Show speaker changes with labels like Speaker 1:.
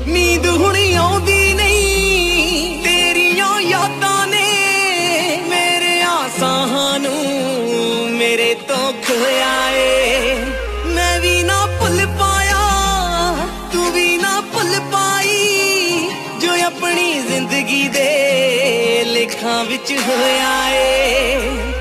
Speaker 1: नींद हुणी आउंदी नहीं तेरियां यादां ने मेरे आसां नू मेरे तो खोया ए। मैं भी ना भुल पाया तू भी ना भुल पाई जो अपनी जिंदगी दे लेखां विच होया ए।